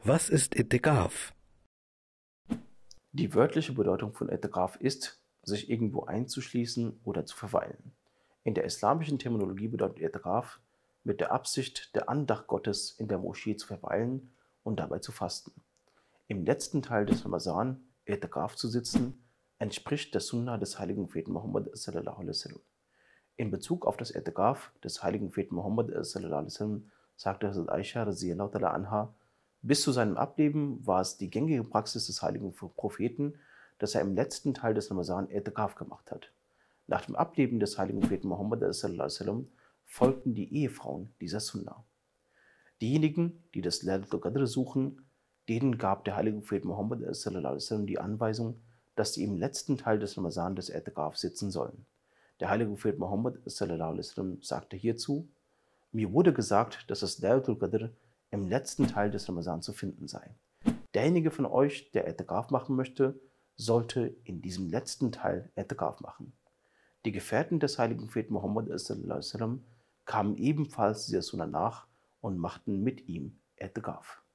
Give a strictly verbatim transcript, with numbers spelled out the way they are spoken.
Was ist Itikaf? Die wörtliche Bedeutung von Itikaf ist, sich irgendwo einzuschließen oder zu verweilen. In der islamischen Terminologie bedeutet Itikaf, mit der Absicht der Andacht Gottes in der Moschee zu verweilen und dabei zu fasten. Im letzten Teil des Ramadan Itikaf zu sitzen, entspricht der Sunna des heiligen Propheten Muhammad sallallahu alaihi wasallam. In Bezug auf das Itikaf des heiligen Propheten Muhammad sallallahu alaihi wasallam sagte Hazrat Aisha radhiyallahu ta'ala anha: Bis zu seinem Ableben war es die gängige Praxis des heiligen Propheten, dass er im letzten Teil des Ramadan Itikaf gemacht hat. Nach dem Ableben des heiligen Propheten Muhammad sallallahu alaihi wasallam folgten die Ehefrauen dieser Sunna. Diejenigen, die das Laylatul Qadr suchen, denen gab der heilige Prophet Muhammad sallallahu alaihi wasallam die Anweisung, dass sie im letzten Teil des Ramadan des Itikaf sitzen sollen. Der heilige Prophet Muhammad sallallahu alaihi wasallam sagte hierzu: Mir wurde gesagt, dass das Laylatul Qadr im letzten Teil des Ramadan zu finden sei. Derjenige von euch, der Itikaf machen möchte, sollte in diesem letzten Teil Itikaf machen. Die Gefährten des heiligen Propheten Muhammad sallallahu alaihi wasallam kamen ebenfalls dieser Sunna nach und machten mit ihm Itikaf.